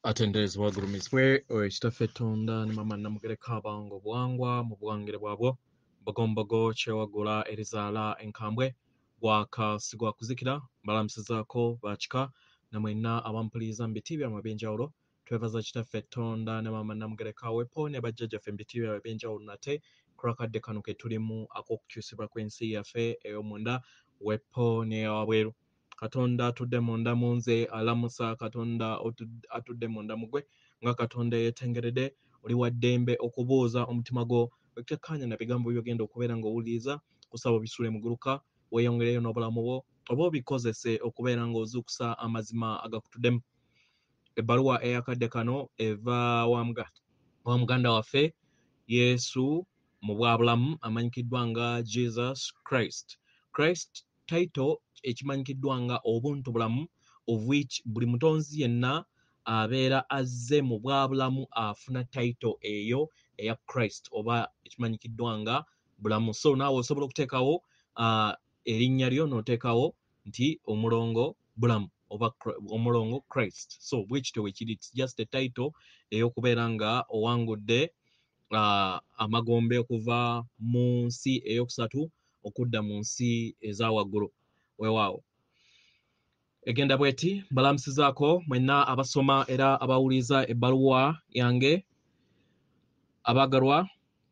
Atenderezebwa agulumizibwe ekitaffe Tonda ne mama namugereka abango bwangwa mu bwangire bwabwo mbogombogo kyewagula erizaala enkambwe gwaka sigwa kuzikira mbalamusizaako bakika namwenna abampuliriza mu biti byammwe ebyenjawulo twebaza kitaffe Tonda ne mama namugereka wepo ne bajjajjaffe mu biti byammwe ebyenjawulo nate kulakadde kano ke tulimu ak'okukyusibwa kw'ensi yaffe ey'omunda wepo n'eyawabweru. Katonda atudde munda mu nze alamusa Katonda atudde munda mugwe nga Katonda yeetengeredde oli wa ddembe okubuuza omutima gwo ekikkaanya na bigambo by'ogenda okubeera ng'owuliriza kusaba bisule muguluka weeyongereyo n'obulamu bwo oba obikozese okubeera ng'ozuukusa amazima agakutuddemu. Ebbaluwa eyakadde kano eva wa muganda waffe Yesu mu bwa Bulamu amanyikiddwa nga Jesus Christ title ekimanyikiddwa nga obuntu bulamu of which buli mutonzi yenna abeera azze mu bwa bulamu afuna title eyo eya Christ oba ekimanyikiddwa nga bulamu. So naawe osobola okuteekawo erinnya lyo n'oteekawo nti omulongo bulamu oba omulongo Christ. So bwekityo weekiri, it's just a title ey'okubeera nga owangudde amagombe okuva mu nsi eyokusatu okudda mu nsi eza waggulu. Weewaawo egenda bweti mbalamusizaako mwenna abasoma era abawuliza ebbaluwa yange abagalwa.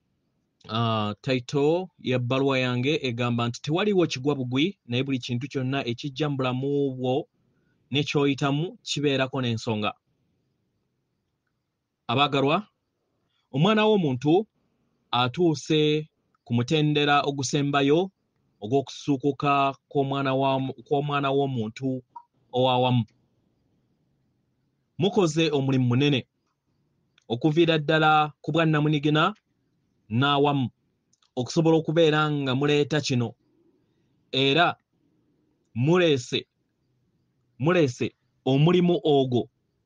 Title y'ebbaluwa yange egamba nti tewaliwo kigwa bugwi naye buli kintu kyonna ekijja mu bulamu bwo n'ekyoyitamu kibeerako n'ensonga. Abagalwa, omwana w'omuntu atuuse ku mutendera ogusembayo ogw'okusuukuka kw'omwana w'omuntu owawamu. Mukoze omulimu munene okuviira ddala ku bwannamunigina n'awamu okusobola okubeera nga muleeta kino era muleese omulimu ogwo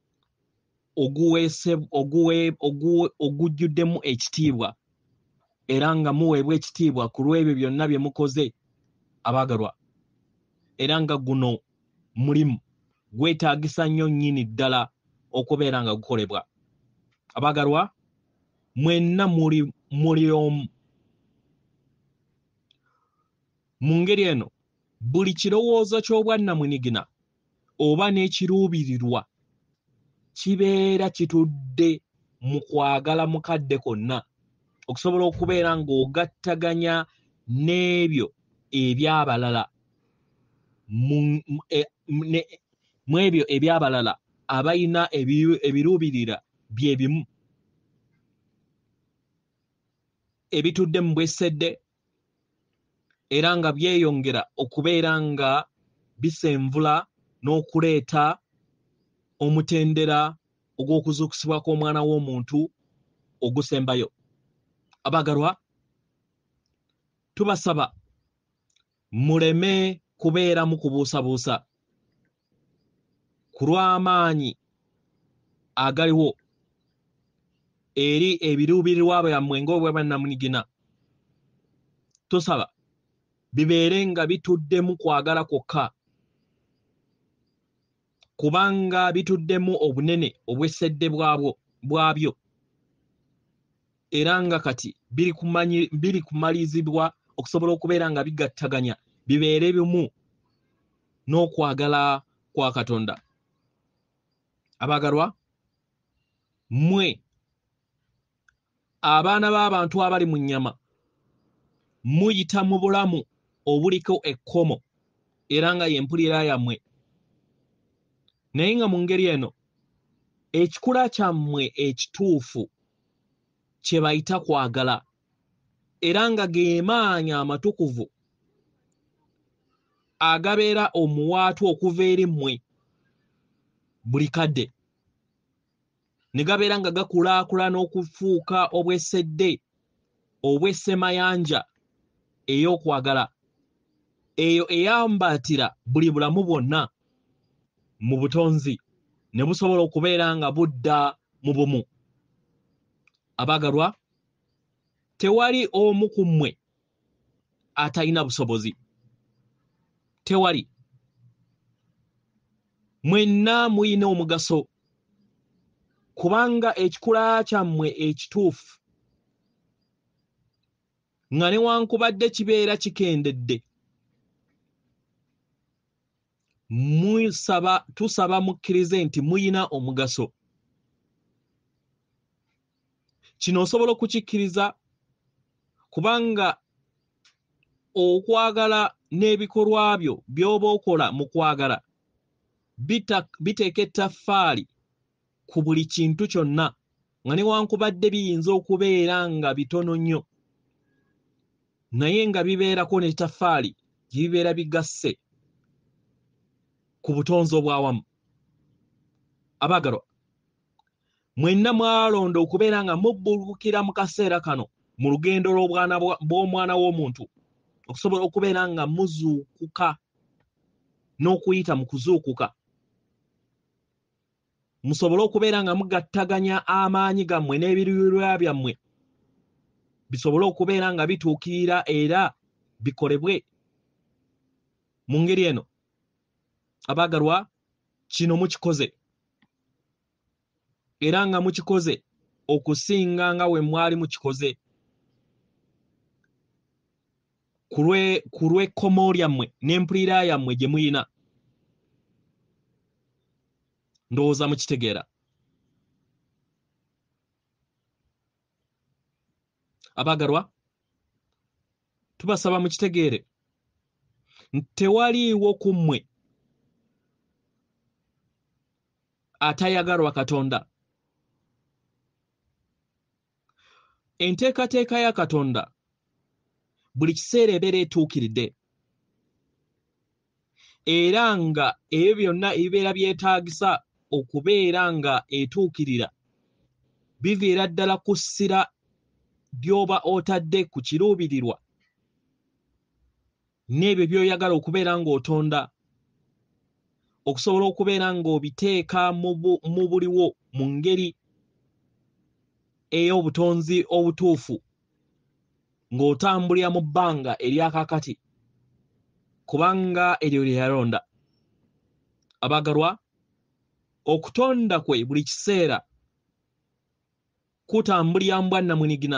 ogujjuddemu ekitiibwa era nga muweebwa ekitiibwa ku lw'ebyo byonna bye mukoze. Abaagalwa, era nga guno mulimu gwetaagisa nnyo nnyini ddala okubeera nga gukolebwa. Abaagalwa, mwenna muli omu. Mu ngeri eno buli kirowoozo ky'obwannamunigina oba n'ekiruubirirwa kibeera kitudde mu kwagala mukadde kwonna okusobola okubeera ng'ogattaganya n'ebyo ebyabalala mu ebyo ebyabalala abayina ebiruubirira bye bimu ebitudde mu bwesedde era nga byeyongera okubeera nga bisenvula n'okuleeta omutendera ogw'okuzuukusibwa kw'omwana w'omuntu ogusembayo. Abaagalwa, tubasaba muleme kubeera mu kubuusabuusa ku lw'amaanyi agaliwo eri ebiruubirirwa byammwe ng'obw'abannamungina. Tusaba bibeere nga bituddemu kwagala kwokka kubanga bituddemu obunene obw'essedde bwabyo era nga kati biri kumalizibwa okusobola okubeera nga bigattaganya bibeere bimu n'okwagala kwa Katonda. Abaagalwa, mmwe abaana b'abantu abali mu nnyama muyita mu bulamu obuliko ekkomo era nga y'empulira yammwe, naye nga mu ngeri eno ekikula kyammwe ekituufu kye bayita kwagala era nga ge maanyi amatukuvu agabeera omuwaatu okuva eri mmwe buli kadde ne gabeera nga gakulaakulana okufuuka obwesedde obw'essemayanja ey'okwagala eyo eyambatira buli bulamu bwonna mu butonzi ne busobola okubeera nga budda mu bumu. Abaagalwa, tewali omu ku mmwe atalina busobozi. Tewali. Mwenna muyina omugaso kubanga ekikula kyammwe ekituufu nga newankubadde kibeera kikendedde tusaba mukkirize nti muyina omugaso. Kino osobola okukikkiriza kubanga okwagala n'ebikolwa byo by'oba okola mu kwagala biteeka ettaffaali ku buli kintu kyonna nga newankubadde biyinza okubeera nga bitono nnyo naye nga bibeerako n'ettaffaali gye bibeera bigasse ku butonzi obwawamu. Abaagalwa, mwenna mwalonda okubeera nga mubbulukira mu kaseera kano mu lugendo bw'omwana w'omuntu okusobola okubeera nga muzuukuka n'okuyita mu kuzuukuka, musobole okubeera nga mugattaganya amaanyi gammwe n'ebiruubirirwa byammwe bisobole okubeera nga bituukirira era bikolebwe mu ngeri eno. Abaagalwa, kino mukikoze era nga mukikoze okusinga nga we mwali mukikoze ku lw'ekkomo lyammwe n'empulira yammwe gye muyina. Ndowooza mukitegeera. Abaagalwa, tubasaba mukitegeere nti tewaliiwo ku mmwe atayagalwa Katonda. Enteekateeka ya Katonda buli kiseera ebeera etuukiridde era nga ebyo byonna ebibeera byetaagisa okubeera nga etuukirira biviira ddala ku ssira by'oba otadde ku kiruubirirwa n'ebyo by'oyagala okubeera ng'otonda okusobola okubeera ng'obiteeka mu buliwo mu ngeri ey'obutonzi obutuufu ng'otambulira mu bbanga eryakakati kubanga eryo lye yalonda. Abaagalwa, okutonda kwe buli kiseera kutambulira mu bwannamunigina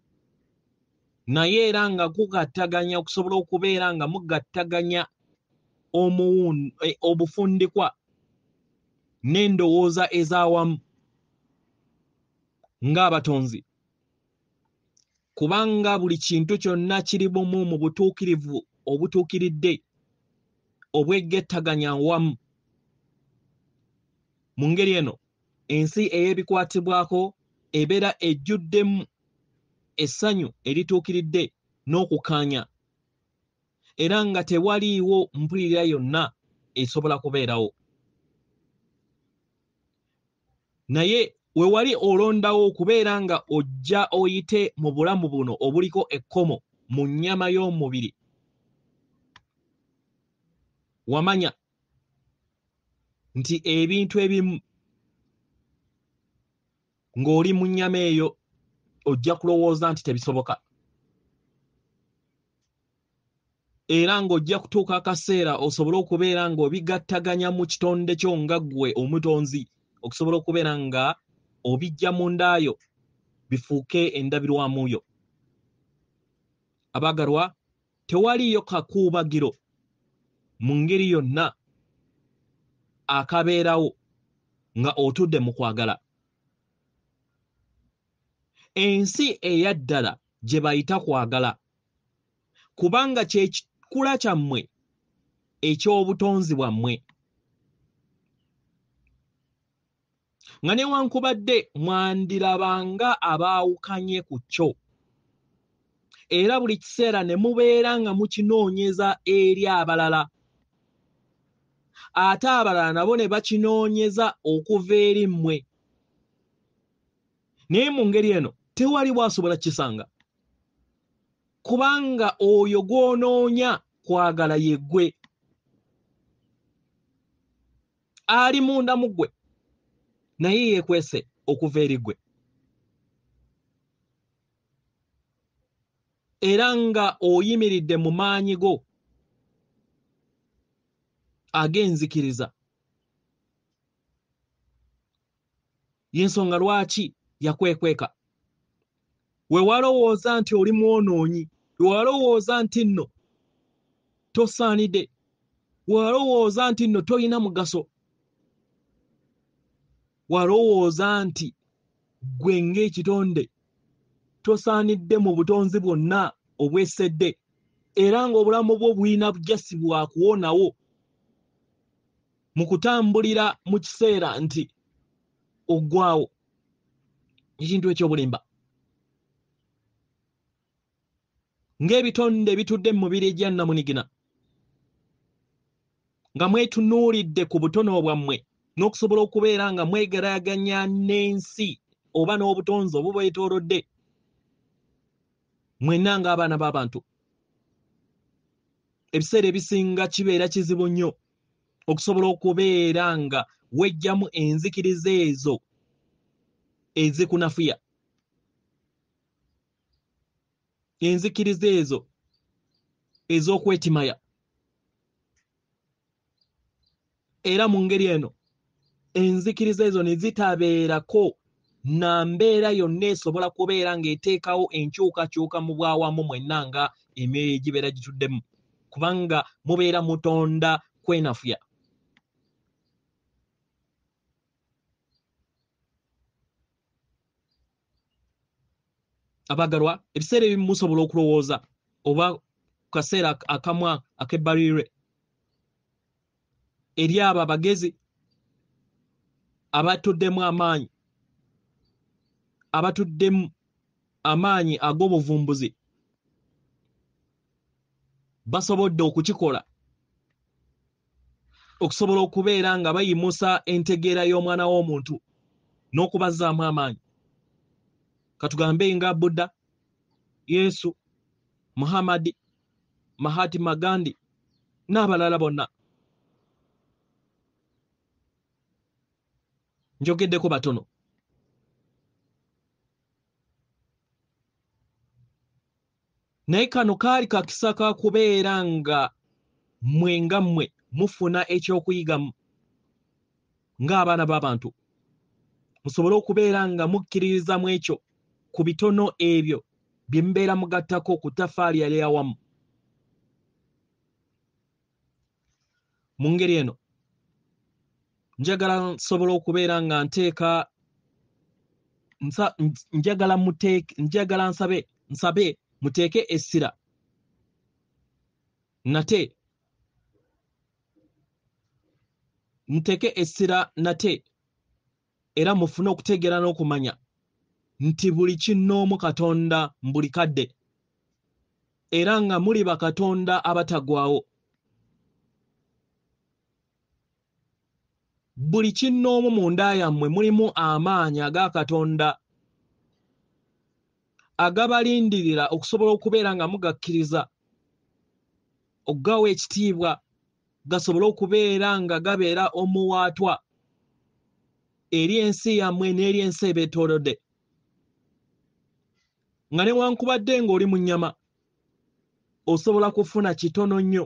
naye era nga kugattaganya okusobola okubeera nga mugattaganya obufundikwa n'endowooza ez'awamu ng'abatonzi kubanga buli kintu kyonna kiri bumu mu butuukirivu obutuukiridde obwegettaganya wamu. Mu ngeri eno ensi ey'ebikwatibwako ebeera ejjuddemu essanyu erituukiridde n'okukaanya era nga tewaliiwo mpulira yonna esobola kubeerawo. Naye we wali olondawo okubeera nga ojja oyite mu bulamu buno obuliko ekkomo mu nnyama y'omubiri, wamanya nti ebintu ebimu ng'oli mu nnyama eyo ojja kulowooza nti tebisoboka era ng'ojja kutuuka akaseera osobole okubeera ng'obigattaganya mu kitonde kyo nga ggwe omutonzi okusobola okubeera nga obijja mu ndaayo bifuuke endabirwamu yo. Abaagalwa, tewaliyo kakuubagiro mu ngeri yonna akabeerawo nga otudde mu kwagala. Ensi eya ddala gye bayita kwagala kubanga kye kikula kyammwe eky'obutonzi bwammwe nga newankubadde mwandirabanga abaawukanye ku kyo era buli kiseera ne mubeera nga mukinoonyeza eri abalala ate abalala nabo ne bakinoonyeza okuva eri mmwe naye mu ngeri eno tewali bwasobola kisanga kubanga oyo gw'onoonya kwagala ye ggwe ali munda mu ggwe naye yeekwese okuva eri ggwe era nga oyimiridde mu maanyi go ag'enzikiriza Yensonga lwaki yakwekweka. We walowooza nti oli mwonoonyi, we walowooza nti nno tosaanide, we walowooza nti nno tolina mugaso, walowooza nti gwe ng'ekitonde tosaanidde mu butonzi bwonna obwesedde, era ng'obulamu bwo bulina bujasi bwa kuwonawo mu kutambulira mu kiseera nti oggwawo. Ekintu ekyobulimba ng'ebitonde bitudde mu mubiri gya namunigina, nga mwetunuulidde ku butono bwammwe n'okusobola okubeera nga mwegeraganya n'ensi oba n'obutonzi obubwetoolodde, mwenna ng'abaana b'abantu. Ebiseera ebisinga kibeera kizibu nnyo okusobola okubeera nga wejjamu enzikiriza ezo ezikunafuya, enzikiriza ezo ez'okwetimaya. Era mu ngeri eno enzikiriza ezo ne zitabeerako na mbeera yonna esobola kubeera ng'eteekawo enkyukakyuka mu bwawamu mwenna nga emyoyo egibeera gituddemu, kubanga mubeera mutonda kwenafuya. Abagalwa, ebiseera ebimu musobola okulowooza oba ku kaseera akamwa ak'ebbalirwe eri abo abagezi abatuddemu amaanyi ag'obuvumbuzi, basobodde okukikola okusobola okubeera nga bayimusa entegeera y'omwana w'omuntu n'okubazzaamu amaanyi. Katugambe nga Buddha, Yesu, Muhammad, Mahatma Gandhi n'abalala bonna. Njogeddeko batono. Naye kano kaali kakisa ka kubeera nga mmwe mufuna ekyokuyigamu ng'abaana b'abantu, musobole okubeera nga mukkiririza mu ekyo ku bitono ebyo bye mubeera mugattako ku ttafaali yali awamu. Mu ngeri eno njagala nsobola okubeera nga nsabe muteeke essira nate era mufune okutegeera n'okumanya nti buli kinnoomu Katonda mbuli kadde, era nga muli bakatonda abatagwawo. Buli kinnoomu mu nda yammwe mulimu amaanyi aga Katonda agabalindirira okusobola okubeera nga mugakkiriza, okugawa ekitiibwa, gasobole okubeera nga gabeera omuwaatwa eri ensi yammwe n'eri ensi ebeetoolodde. Nga newankubadde ng'oli mu nnyama osobola kufuna kitono nnyo,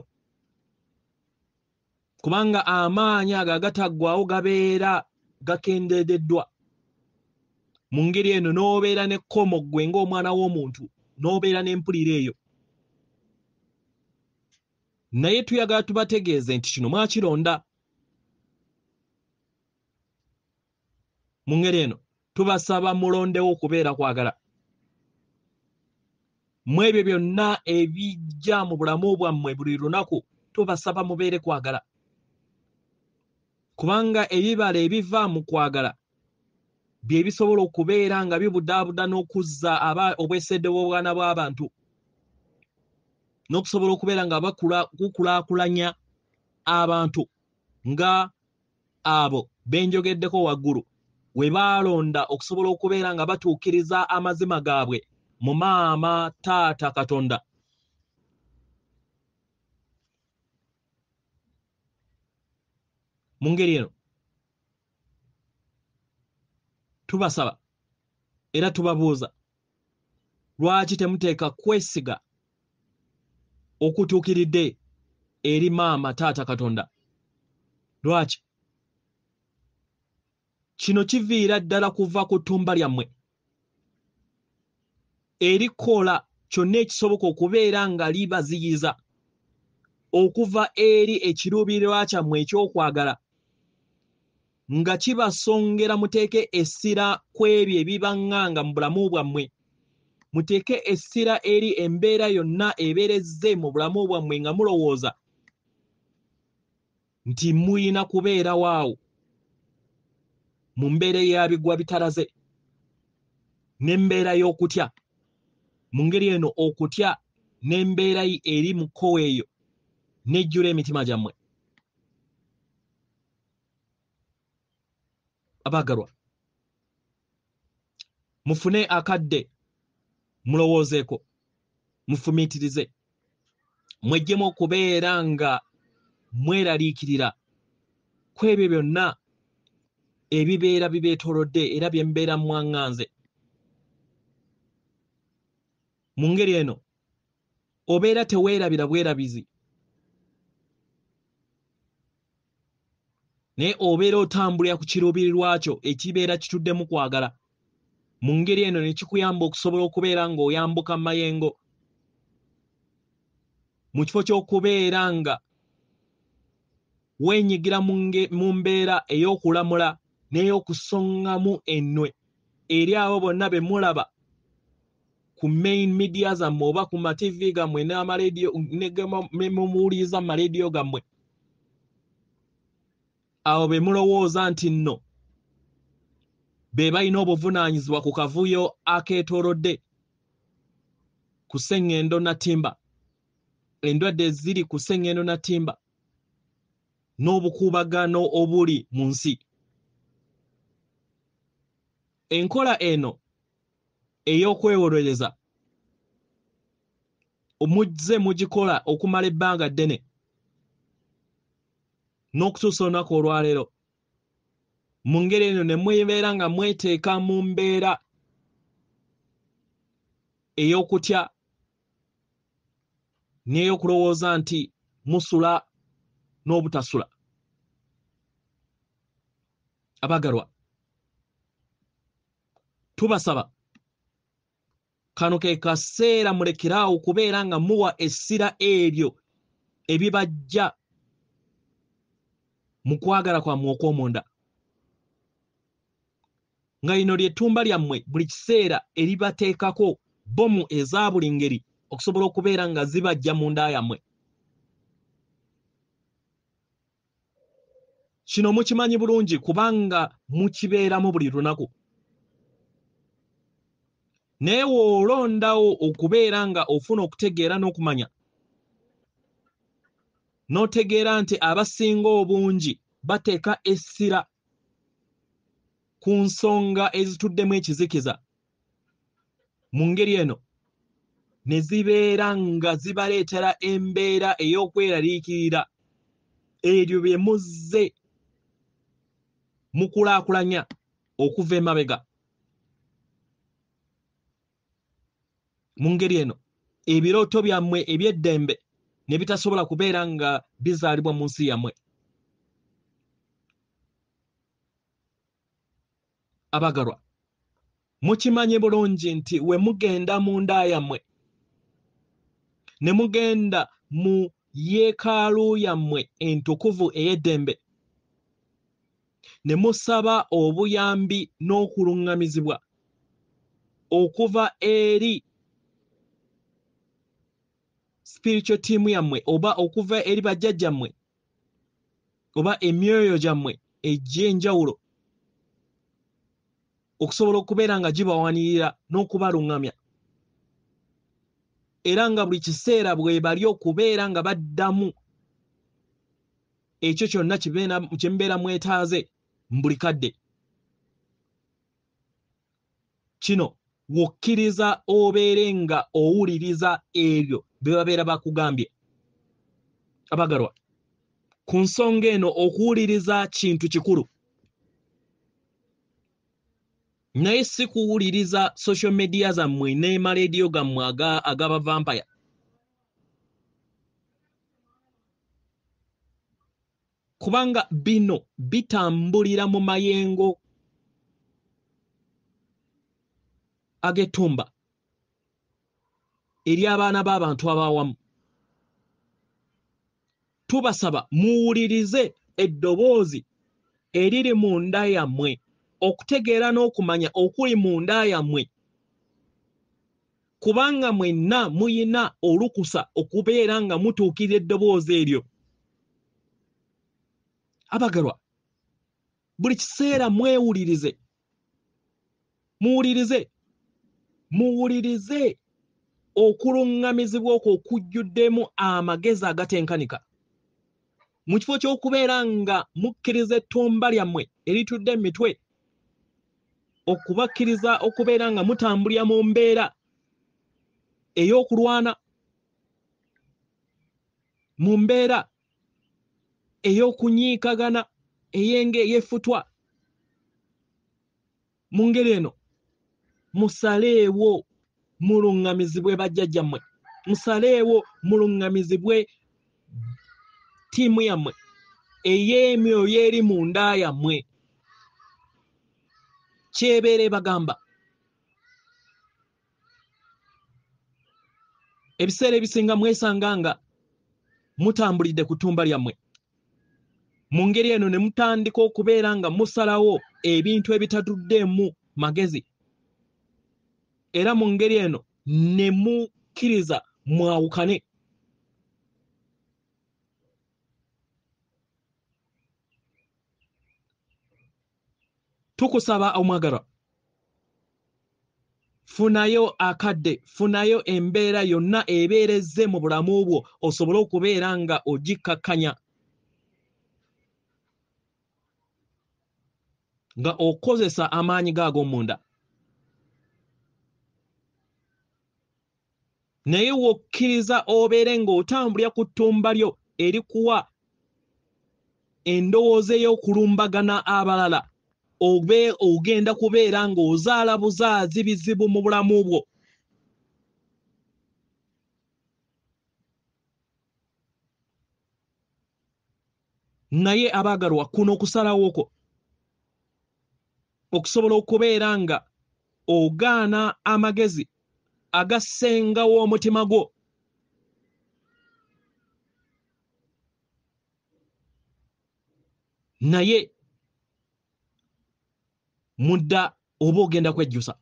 kubanga amaanyi ago agataggwaawo gabeera gakendeededdwa. Mu ngeri eno n'obeera n'ekkomo ggwe ng'omwana w'omuntu, n'obeera n'empulira eyo. Naye tuyagala tubategeeze nti kino mwakironda. Mu ngeri eno tubasaba mulondewo okubeera kwagala. Mu ebyo byonna ebijja mu bulamu bwammwe buli lunaku, tubasaba mubeere kwagala, kubanga ebibala ebiva mu kwagala bye bisobola okubeera nga bibudaabuda n'okuzza obwesedde bw'obwana bw'abantu, n'okusobola okubeera nga bukulaakulanya abantu nga abo benjogeddeko waggulu we baalonda okusobola okubeera nga batuukiriza amazima gaabwe mu maama taata Katonda. Mu ngeri eno tubasaba era tubabuuza, lwaki temuteeka kwesiga okutuukiridde eri maama taata Katonda? Lwaki? kino kiviira ddala kuva ku ttumba lyammwe erikola kyonna ekisoboka okubeera nga libaziyiza okuva eri ekiruubirirwa kyammwe ekyokwagala nga kibasongera muteeke essira ku ebyo ebibaŋŋanga mu bulamu bwammwe, muteeke essira eri embeera yonna ebeerezze mu bulamu bwammwe nga mulowooza nti muyina kubeerawo awo mu mbeera eyabigwa bitalaze n'embeera y'okutya. Mu ngeri eno okutya n'embeera eri mu kkowe eyo nejjula emitima gyammwe. Abaagalwa, mufune akadde mulowoozeeko, mufumiitirize, mweggyemu okubeera nga mweraliikirira ku ebyo byonna ebibeera bibeetoolodde era bye mubeera mwaŋŋanze. Mu ngeri eno obeera teweerabira bwerabizi, naye obeera otambulira ku kiruubirirwa kyo ekibeera kituddemu kwagala. Mu ngeri eno ne kikuyamba okusobola okubeera ng'oyambuka mayengo mu kifo ky'okubeera nga weenyigira mu mbeera ey'okulamula n'ey'okusongamu ennwe eri abo bonna be mulaba ku main media zammwe oba ku mativi gammwe n'amaleediyo ne mumuwuliriza mu maleediyo gammwe, abo be mulowooza nti nno be balina obuvunaanyizibwa ku kavuyo akeetoolodde ku sseŋŋendo nattimba, endwadde eziri ku sseŋŋendo nattimba n'obukuubagano obuli mu nsi. Enkola eno ey'okwewolereza omuzze mugikola okumala ebbanga ddene n'okutuusa olunaku olwaleero. Mu ngeri eno ne mwebeera nga mweteeka mu mbeera ey'okutya n'ey'okulowooza nti musula n'obutasula. Abaagalwa, tubasaba kano ke kaseera mulekeraawo okubeera nga muwa essira ebyo ebibajja mu kwagala kwammwe okw'omunda, nga lino ly'ettumba lyammwe buli kiseera eribateekako bbomu eza buli ngeri okusobola okubeera nga zibajja mu nda yammwe. Kino mukimanyi bulungi kubanga mukibeeramu buli lunaku. Naye w'olondawo okubeera nga ofuna okutegeera n'okumanya, n'otegeera nti abasinga obungi bateeka essira ku nsonga ezituddemu ekizikiza, mu ngeri eno ne zibeera nga zibaleetera embeera ey'okweraliikirira ebyo bye muzze mukulaakulanya okuva emabega. Mu ngeri eno ebirooto byammwe eby'eddembe ne bitasobola kubeera nga bizaalibwa mu nsi yammwe. Abaagalwa, mukimanye bulungi nti we mugenda mu nda yammwe ne mugenda mu yeekaalu yammwe entukuvu ey'eddembe ne musaba obuyambi n'okuluŋŋamizibwa okuva eri spiritual team yammwe oba okuva eri bajjajjammwe oba emyoyo gyammwe egy'enjawulo okusobola okubeera nga gibawanirira n'okubaluŋŋamya, era nga buli kiseera bwe bali okubeera nga baddamu ekyo kyonna kye mubeera mwetaaze mu buli kadde. Kino wokkiriza obeere nga owuliriza ebyo bye babeera bakugambye. Abaagalwa, ku nsonga eno okuwuliriza kintu kikulu, naye si kuwuliriza social media zammwe n'amaleediyo gammwe ag'abavampaya. Kubanga bino bitambulira mu mayengo ag'ettumba eri abaana b'abantu ab'awamu. Tubasaba muwulirize eddoboozi eriri munda yammwe, okutegeera n'okumanya okuli munda yammwe, kubanga mwenna muyina olukusa okubeera nga mutuukira eddoboozi eryo. Abagalwa, buli kiseera mwewulirize, muwulirize okuluŋŋamizibwa okwo okujjuddemu amagezi agatenkanika, mu kifo ky'okubeera nga mukkiriza ettumba lyammwe eritudde mu mitwe, okubakkiriza okubeera nga mutambulira mu mbeera ey'okulwana, mu mbeera ey'okunyiikagana, ey'effutwa. Mu ngeri eno musaleewo muluŋŋamizibwe bajjajjammwe, musaleewo muluŋŋamizibwe ttiimu yammwe ey'emyoyo eri munda yammwe. Kyebeere bagamba ebiseera ebisinga mwesanga nga mutambulidde ku ttumba lyammwe, mu ngeri eno ne mutandika okubeera nga musalawo ebintu ebitatuddeemu magezi, era mu ngeri eno ne mukkiriza mwawukane. Tukusaba omwagalwa, funayo akadde, funayo embeera yonna ebeerezze mu bulamu bwo osobole okubeera nga ogikkakkanya, nga okozesa amaanyi g'ag'omunda. Naye wokkiriza obeere ng'otambulira ku ttumba lyo erikuwa endowooza ey'okulumbagana abalala, obe ogenda kubeera ng'ozaala buzaazi bizibu mu bulamu bwo. Naye abaagalwa, kuno okusalawo kwo okusobola okubeera nga ogaana amagezi agassengawo omutima gwo, naye mudda oba ogenda kwejjusa.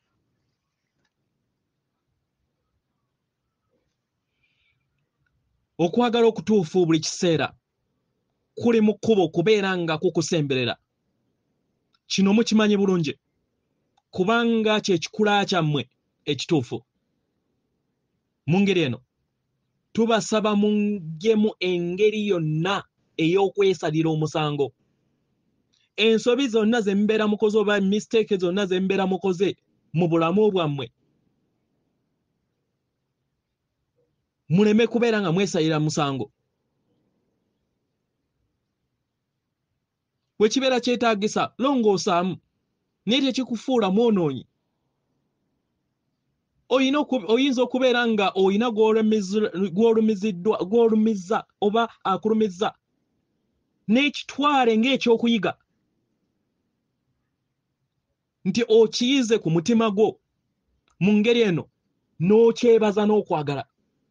Okwagala okutuufu buli kiseera kuli mu kkubo okubeera nga kukusemberera. Kino mukimanyi bulungi, kubanga kye kikula kyammwe ekituufu. Mu ngeri eno tubasaba muggyemu engeri yonna ey'okwesalira omusango. Ensobi zonna ze mubeera mukoze oba mistake zonna ze mubeera mukoze mu bulamu bwammwe, muleme kubeera nga mwesalira musango. Bwe kibeera kyetaagisa longoosaamu, naye tekikufuula mwonoonyi. Oyinza okubeera nga oyina gw'olumizza oba akulumizza, n'ekitwale ng'ekyokuyiga nti okiyize ku mutima gwo, mu ngeri eno n'okyebaza n'okwagala.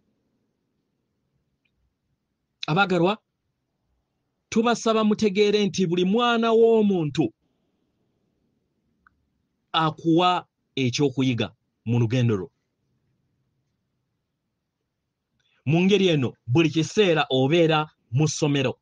Abaagalwa, tubasaba mutegeere nti buli mwana w'omuntu akuwa ekyokuyiga mu lugendo lwo. Mu ngeri eno buli kiseera obeera mu ssomero,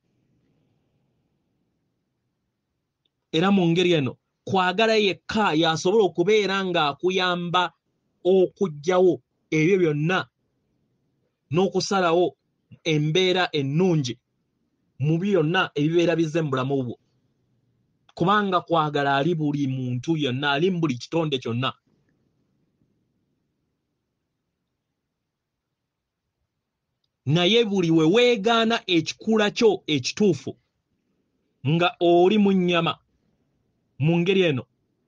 era mu ngeri eno kwagala yekka y'asobola okubeera ng'akuyamba okuggyawo ebyo byonna n'okusalawo embeera ennungi mu byonna ebibeera bizze mu bulamu bwo, kubanga kwagala ali buli muntu yonna, ali mu buli kitonde kyonna. Naye buli we weegaana ekikula kyo ekituufu nga oli mu nnyama, mu ngeri eno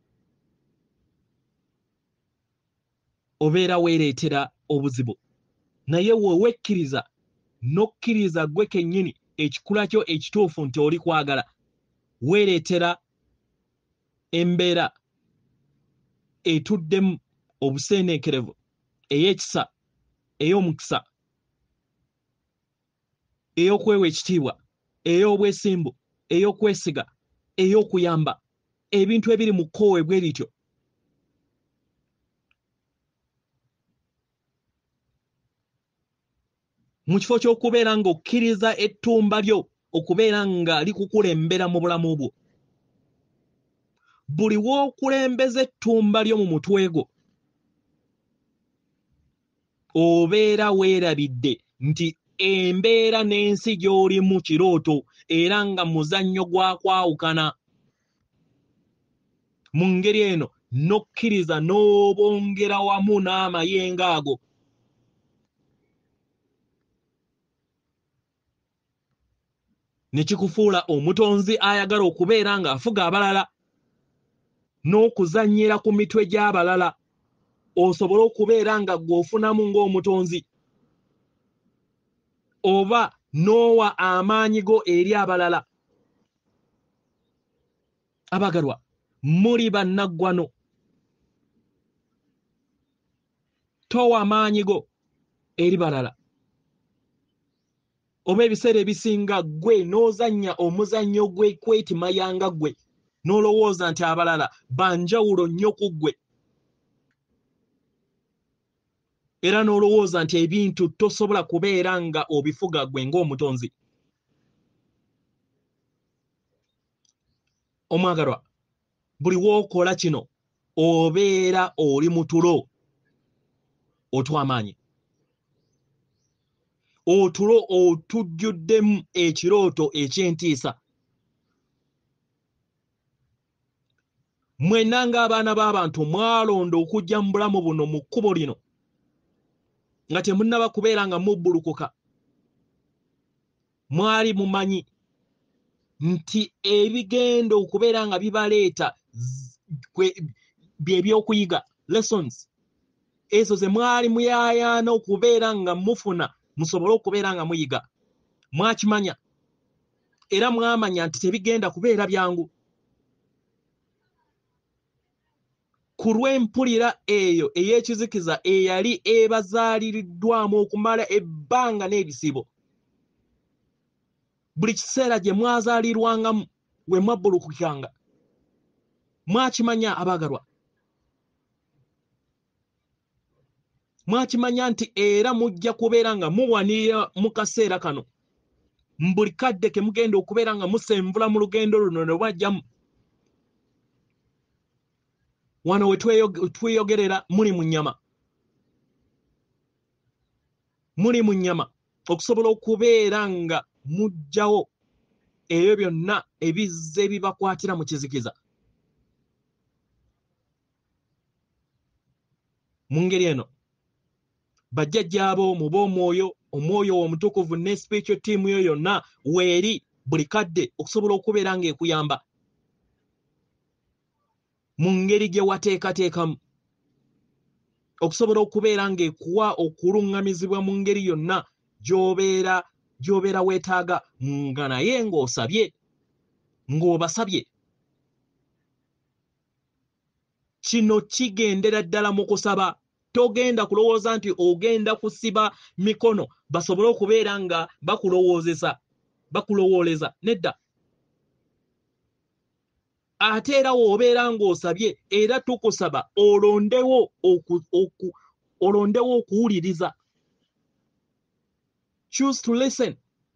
obeera weereetera obuzibu. Naye we wekkiriza n'okkiriza gwe kennyini ekikula kyo ekituufu nti oli kwagala, weereetera embeera etuddemu obuseeneekerevu, ey'ekisa, ey'omukisa, ey'okwewa ekitiibwa, ey'obwesimbu, ey'okwesiga, ey'okuyamba, ebintu ebiri mu kkowe bwe bityo. Mu kifo ky'okubeera ng'okkiriza ettumba lyo okubeera nga likukulembera mu bulamu bwo. Buli w'okulembeza ettumba lyo mu mutwe gwo, obeera weerabidde nti embeera n'ensi gy'olimu kirooto era nga muzannyo gwa kwawukana. Mu ngeri eno n'okkiriza n'obongera wamu n'amayengo ago. Ne kikufuula omutonzi ayagala okubeera ng'afuga abalala n'okuzannyira ku mitwe gy'abalala osobole okubeera nga gw'ofunamu ng'omutonzi oba n'owa amaanyi go eri abalala. Abagalwa, muli bannaggwano. Towa amaanyi go eri balala. Oba ebiseera ebisinga ggwe n'ozannya omuzannyo gw'ekwetimayanga ggwe n'olowooza nti abalala banjawulo nnyo ku ggwe era n'olowooza nti ebintu tosobola kubeera nga obifuga ggwe ng'omutonzi. Omwagalwa, buli w'okola kino obeera oli mu tulo otw'amaanyi. Otulo otujjuddemu ekirooto eky'entiisa. Mwenna ng'abaana b'abantu mwalonda okujja mu bulamu buno mu kkubo lino nga temunnaba kubeera nga mubbulukuka. Mwali mumanyi nti ebigenda okubeera nga bibaleeta by'ebyokuyiga, lessons, ezo ze mwali muyaayaana okubeera nga mufuna musobole okubeera nga muyiga. Mwakimanya era mwamanya nti tebigenda kubeera byangu. Ku lw'empulira eyo ey'ekizikiza eyali ebazaaliddwamu okumala ebbanga n'ebisibo, buli kiseera gye mwazaalirwangamu we mwabbulukukanga. Mwakimanya abagalwa, mwakimanya nti era mujja kubeera nga muwanirira mu kaseera kano mu buli kadde ke mugenda okubeera nga musenvula mu lugendo luno ne bwajjamu. Wano we tweyogerera muli mu nnyama. Muli mu nnyama okusobola okubeera nga mujjawo ebyo byonna ebizze bibakwatira mu kizikiza. Mu ngeri eno bajjajjaabo mu b'omwoyo, omwoyo omutukuvu ne spiritual team yo yonna weeri buli kadde okusobola okubeera ng'ekuyamba mu ngeri gye wateekateekamu, okusobola okubeera ng'ekuwa okuluŋŋamizibwa mu ngeri yonna gy'obeera weetaaga, nga naye ng'obasabye. Kino kigendera ddala mu kusaba. Togenda kulowooza nti ogenda kusiba mikono basobole okubeera nga bakulowooleza. Nedda. Ate era w'obeera ng'osabye era tukusaba olondewo okuwuliriza. Choose to listen.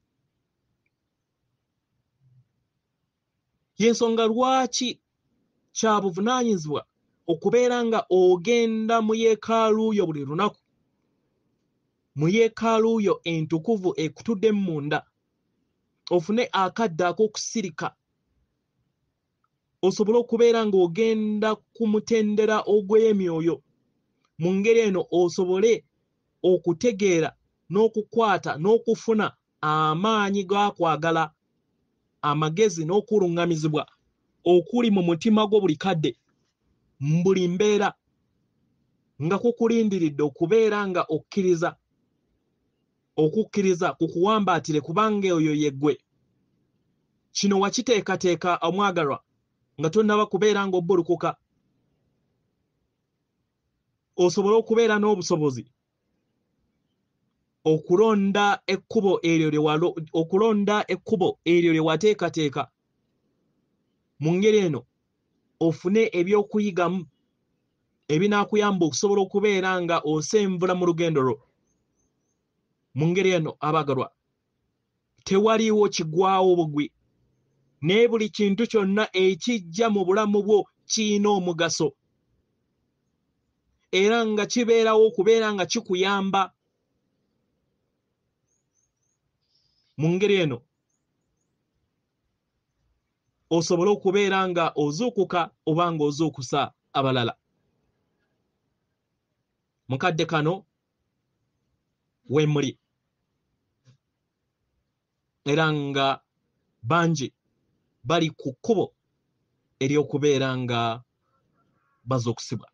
Y'ensonga lwaki kya buvunaanyizibwa okubeera nga ogenda mu yeekaalu yo buli lunaku, mu yeekaalu yo entukuvu ekutudde munda, ofune akadde ak'okusirika osobole okubeera ng'ogenda ku mutendera ogw'emyoyo. Mu ngeri eno osobole okutegeera n'okukwata n'okufuna amaanyi g'akwagala, amagezi n'okuluŋŋamizibwa okuli mu mutima gwo buli kadde, mu buli mbeera, nga kukulindiridde okubeera nga okkiriza. Okukkiriza kukuwambaatire kubanga oyo ye ggwe. Kino wakiteekateeka omwagalwa nga tonnaba kubeera ng'obbulukuka. osobola okubeera n'obusobozi okulonda ekkubo eryo lye wateekateeka mu ngeri eno ofune ebyokuyigamu ebinaakuyamba okusobola okubeera nga osenvula mu lugendo lwo. Mu ngeri eno abagalwa, tewaliiwo kigwawo bugwi, naye buli kintu kyonna ekijja mu bulamu bwo kiyina omugaso era nga kibeerawo okubeera nga kikuyamba. Mu ngeri eno osobole okubeera nga ozuukuka oba nga ozuukusa abalala. Mukadde kano we muli era nga bangi bali ku kkubo ery'okubeera nga bazuukusibwa.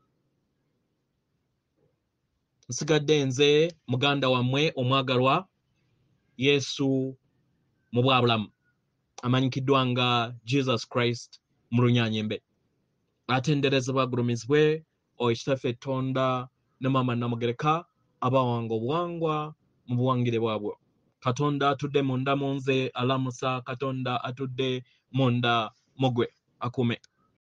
Nsigadde nze muganda wammwe omwagalwa Yesu Mubwa Bulamu, amanyikiddwa nga Jesus Christ mu Lunyaanyembe. Atenderezebwa agulumizibwe Kitaffe Tonda ne Maama Namugereka abawanga obuwangwa mu buwangire bwabwo. Katonda atudde munda mu nze alamusa, Katonda atudde munda mu gwe akuume.